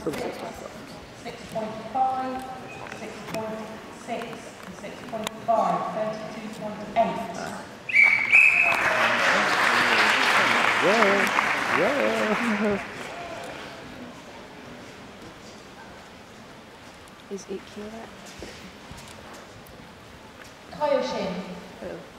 From 6.5. 6.5, 6.6, 6.5, 32.8. Yeah. Is it correct? Kaioshin. Oh.